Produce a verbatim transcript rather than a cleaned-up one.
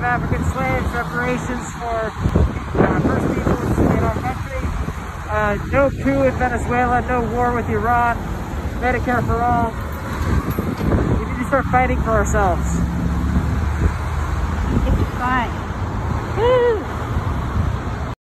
African slaves, reparations for uh, First Peoples in our country, uh, no coup in Venezuela, no war with Iran, Medicare for all. We need to start fighting for ourselves. It's fine. Woo!